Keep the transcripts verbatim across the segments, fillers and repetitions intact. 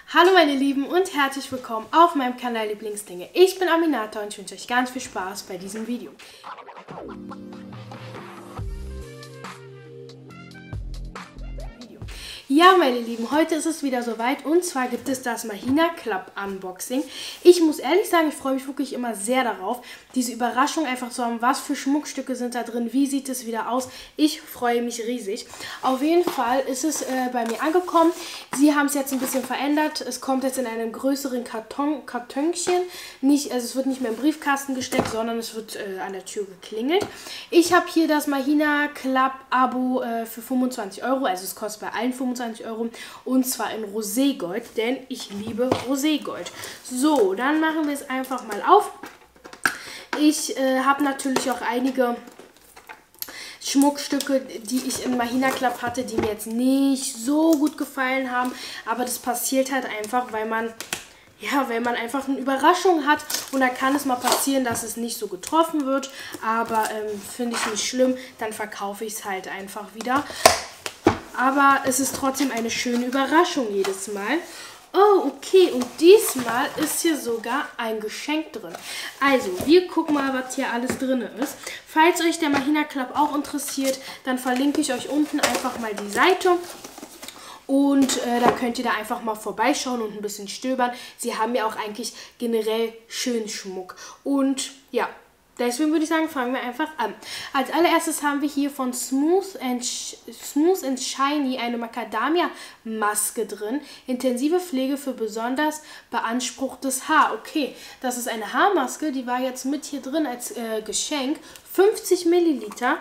Hallo meine Lieben und herzlich willkommen auf meinem Kanal Lieblingsdinge. Ich bin Aminata und ich wünsche euch ganz viel Spaß bei diesem Video. Ja, meine Lieben, heute ist es wieder soweit und zwar gibt es das Mahina Club Unboxing. Ich muss ehrlich sagen, ich freue mich wirklich immer sehr darauf, diese Überraschung einfach zu haben. Was für Schmuckstücke sind da drin? Wie sieht es wieder aus? Ich freue mich riesig. Auf jeden Fall ist es äh, bei mir angekommen. Sie haben es jetzt ein bisschen verändert. Es kommt jetzt in einem größeren Karton, Kartönchen. Nicht, also es wird nicht mehr im Briefkasten gesteckt, sondern es wird äh, an der Tür geklingelt. Ich habe hier das Mahina Club Abo äh, für fünfundzwanzig Euro. Also es kostet bei allen fünfundzwanzig Euro und zwar in Roségold, denn ich liebe Roségold. So, dann machen wir es einfach mal auf. Ich äh, habe natürlich auch einige Schmuckstücke, die ich im Mahina Club hatte, die mir jetzt nicht so gut gefallen haben, aber das passiert halt einfach, weil man Ja, wenn man einfach eine Überraschung hat und da kann es mal passieren, dass es nicht so getroffen wird, aber ähm, finde ich nicht schlimm, dann verkaufe ich es halt einfach wieder. Aber es ist trotzdem eine schöne Überraschung jedes Mal. Oh, okay, und diesmal ist hier sogar ein Geschenk drin. Also, wir gucken mal, was hier alles drin ist. Falls euch der Mahina Club auch interessiert, dann verlinke ich euch unten einfach mal die Seite. Und äh, da könnt ihr da einfach mal vorbeischauen und ein bisschen stöbern. Sie haben ja auch eigentlich generell schönen Schmuck. Und ja, deswegen würde ich sagen, fangen wir einfach an. Als allererstes haben wir hier von Smooth and, Smooth and Shiny eine Macadamia-Maske drin. Intensive Pflege für besonders beanspruchtes Haar. Okay, das ist eine Haarmaske, die war jetzt mit hier drin als äh, Geschenk. fünfzig Milliliter.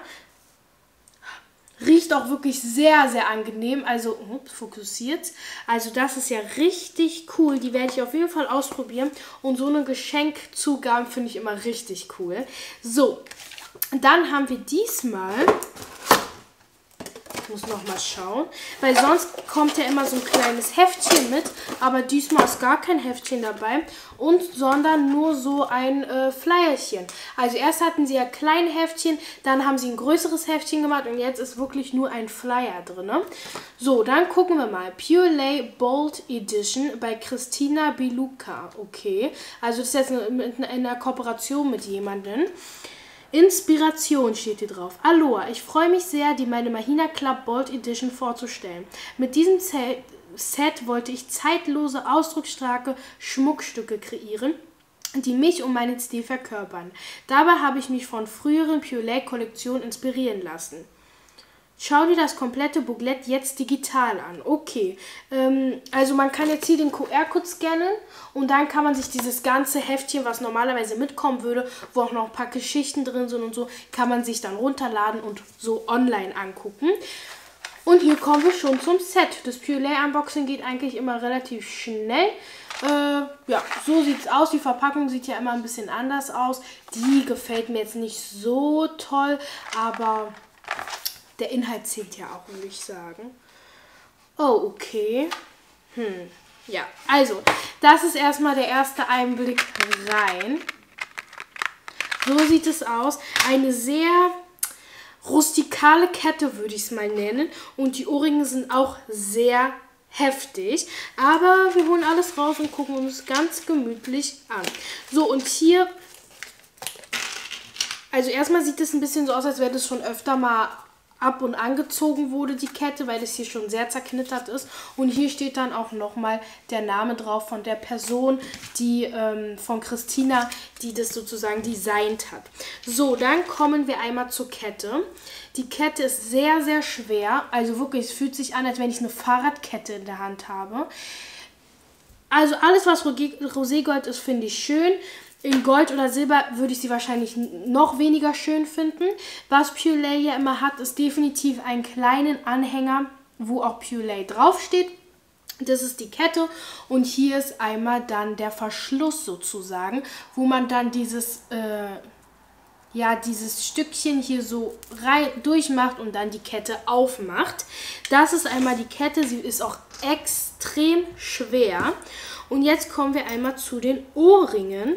Riecht auch wirklich sehr, sehr angenehm. Also, ups, fokussiert. Also, das ist ja richtig cool. Die werde ich auf jeden Fall ausprobieren. Und so eine Geschenkzugabe finde ich immer richtig cool. So, dann haben wir diesmal... Ich muss noch mal schauen, weil sonst kommt ja immer so ein kleines Heftchen mit, aber diesmal ist gar kein Heftchen dabei, und sondern nur so ein äh, Flyerchen. Also erst hatten sie ja kleine Heftchen, dann haben sie ein größeres Heftchen gemacht und jetzt ist wirklich nur ein Flyer drin. So, dann gucken wir mal. Pure Lay Bold Edition bei Christina Biluca. Okay, also das ist jetzt in einer Kooperation mit jemandem. Inspiration steht hier drauf. Aloha, ich freue mich sehr, die meine Mahina Club Bold Edition vorzustellen. Mit diesem Set wollte ich zeitlose, ausdrucksstarke Schmuckstücke kreieren, die mich und meinen Stil verkörpern. Dabei habe ich mich von früheren Pure Lay Kollektionen inspirieren lassen. Schau dir das komplette Booklet jetzt digital an. Okay, ähm, also man kann jetzt hier den Q R-Code scannen und dann kann man sich dieses ganze Heftchen, was normalerweise mitkommen würde, wo auch noch ein paar Geschichten drin sind und so, kann man sich dann runterladen und so online angucken. Und hier kommen wir schon zum Set. Das Pure Lay Unboxing geht eigentlich immer relativ schnell. Äh, ja, so sieht es aus. Die Verpackung sieht ja immer ein bisschen anders aus. Die gefällt mir jetzt nicht so toll, aber... Der Inhalt zählt ja auch, würde ich sagen. Oh, okay. Hm, ja, also, das ist erstmal der erste Einblick rein. So sieht es aus. Eine sehr rustikale Kette, würde ich es mal nennen. Und die Ohrringe sind auch sehr heftig. Aber wir holen alles raus und gucken uns ganz gemütlich an. So, und hier... Also erstmal sieht es ein bisschen so aus, als wäre das schon öfter mal ab und angezogen wurde, die Kette, weil es hier schon sehr zerknittert ist. Und hier steht dann auch nochmal der Name drauf von der Person, die ähm, von Christina, die das sozusagen designt hat. So, dann kommen wir einmal zur Kette. Die Kette ist sehr, sehr schwer. Also wirklich, es fühlt sich an, als wenn ich eine Fahrradkette in der Hand habe. Also alles, was Roségold ist, finde ich schön. In Gold oder Silber würde ich sie wahrscheinlich noch weniger schön finden. Was Pure Lay ja immer hat, ist definitiv einen kleinen Anhänger, wo auch Pure Lay draufsteht. Das ist die Kette und hier ist einmal dann der Verschluss sozusagen, wo man dann dieses, äh, ja, dieses Stückchen hier so rein durchmacht und dann die Kette aufmacht. Das ist einmal die Kette, sie ist auch extrem schwer. Und jetzt kommen wir einmal zu den Ohrringen.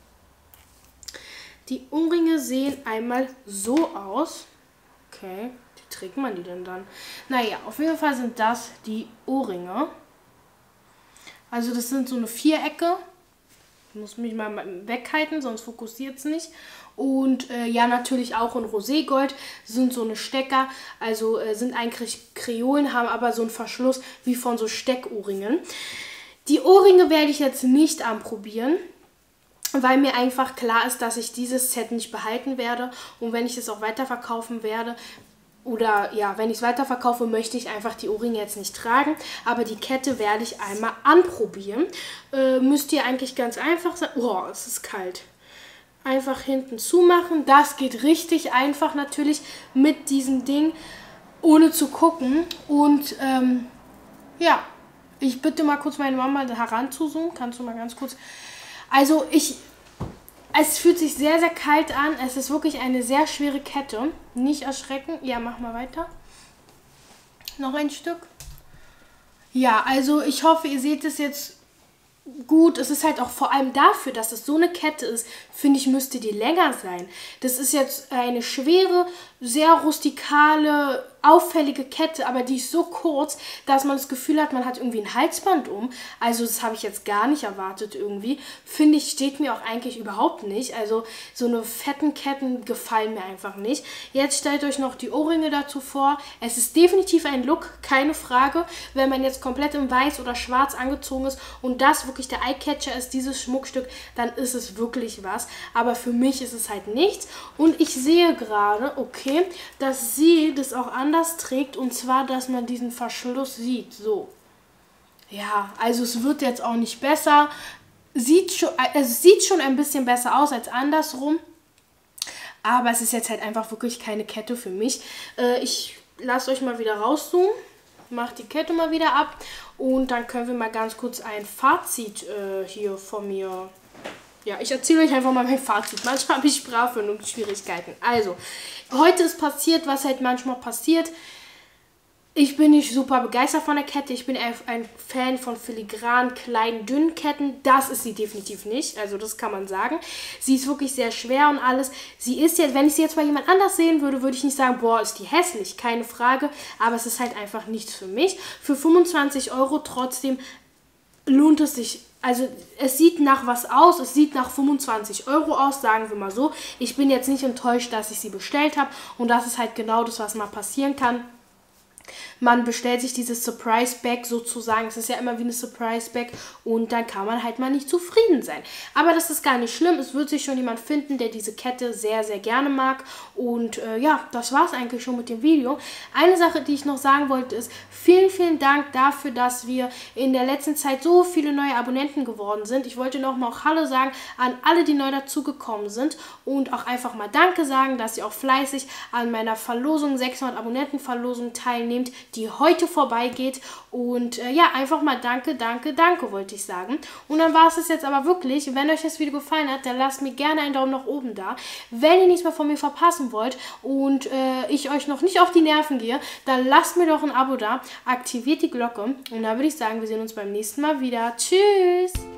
Die Ohrringe sehen einmal so aus. Okay, wie trägt man die denn dann? Naja, auf jeden Fall sind das die Ohrringe. Also das sind so eine Vierecke. Ich muss mich mal weghalten, sonst fokussiert es nicht. Und äh, ja, natürlich auch in Roségold sind so eine Stecker. Also äh, sind eigentlich Kreolen, haben aber so einen Verschluss wie von so Steckohrringen. Die Ohrringe werde ich jetzt nicht anprobieren, weil mir einfach klar ist, dass ich dieses Set nicht behalten werde. Und wenn ich es auch weiterverkaufen werde, oder ja, wenn ich es weiterverkaufe, möchte ich einfach die Ohrringe jetzt nicht tragen. Aber die Kette werde ich einmal anprobieren. Äh, müsst ihr eigentlich ganz einfach sein. Oh, es ist kalt. Einfach hinten zumachen. Das geht richtig einfach natürlich mit diesem Ding, ohne zu gucken. Und ähm, ja, ich bitte mal kurz meine Mama heranzuzoomen. Kannst du mal ganz kurz... Also ich... Es fühlt sich sehr, sehr kalt an. Es ist wirklich eine sehr schwere Kette. Nicht erschrecken. Ja, mach mal weiter. Noch ein Stück. Ja, also ich hoffe, ihr seht es jetzt gut. Es ist halt auch vor allem dafür, dass es so eine Kette ist, finde ich, müsste die länger sein. Das ist jetzt eine schwere, sehr rustikale, auffällige Kette, aber die ist so kurz, dass man das Gefühl hat, man hat irgendwie ein Halsband um. Also das habe ich jetzt gar nicht erwartet irgendwie. Finde ich, steht mir auch eigentlich überhaupt nicht. Also so eine fetten Ketten gefallen mir einfach nicht. Jetzt stellt euch noch die Ohrringe dazu vor. Es ist definitiv ein Look, keine Frage. Wenn man jetzt komplett in weiß oder schwarz angezogen ist und das wirklich der Eyecatcher ist, dieses Schmuckstück, dann ist es wirklich was. Aber für mich ist es halt nichts. Und ich sehe gerade, okay, dass sie das auch anders trägt, und zwar, dass man diesen Verschluss sieht. So. Ja, also es wird jetzt auch nicht besser. Sieht schon, es sieht schon ein bisschen besser aus als andersrum. Aber es ist jetzt halt einfach wirklich keine Kette für mich. Äh, ich lasse euch mal wieder rauszoomen. Mache die Kette mal wieder ab. Und dann können wir mal ganz kurz ein Fazit äh, hier von mir... Ja, ich erzähle euch einfach mal mein Fazit. Manchmal habe ich Sprachfindungsschwierigkeiten. Also, heute ist passiert, was halt manchmal passiert. Ich bin nicht super begeistert von der Kette. Ich bin ein Fan von filigranen, kleinen, dünnen Ketten. Das ist sie definitiv nicht. Also das kann man sagen. Sie ist wirklich sehr schwer und alles. Sie ist jetzt, wenn ich sie jetzt bei jemand anders sehen würde, würde ich nicht sagen, boah, ist die hässlich. Keine Frage. Aber es ist halt einfach nichts für mich. Für fünfundzwanzig Euro trotzdem lohnt es sich. Also es sieht nach was aus, es sieht nach fünfundzwanzig Euro aus, sagen wir mal so. Ich bin jetzt nicht enttäuscht, dass ich sie bestellt habe, und das ist halt genau das, was mal passieren kann. Man bestellt sich dieses Surprise Bag sozusagen, es ist ja immer wie eine Surprise Bag, und dann kann man halt mal nicht zufrieden sein. Aber das ist gar nicht schlimm, es wird sich schon jemand finden, der diese Kette sehr, sehr gerne mag. Und äh, ja, das war es eigentlich schon mit dem Video. Eine Sache, die ich noch sagen wollte, ist, vielen, vielen Dank dafür, dass wir in der letzten Zeit so viele neue Abonnenten geworden sind. Ich wollte nochmal auch Hallo sagen an alle, die neu dazugekommen sind, und auch einfach mal Danke sagen, dass ihr auch fleißig an meiner Verlosung, sechshundert Abonnenten-Verlosung teilnehmt, die heute vorbeigeht. Und äh, ja, einfach mal danke, danke, danke, wollte ich sagen. Und dann war es das jetzt aber wirklich. Wenn euch das Video gefallen hat, dann lasst mir gerne einen Daumen nach oben da. Wenn ihr nichts mehr von mir verpassen wollt und äh, ich euch noch nicht auf die Nerven gehe, dann lasst mir doch ein Abo da, aktiviert die Glocke, und dann würde ich sagen, wir sehen uns beim nächsten Mal wieder. Tschüss!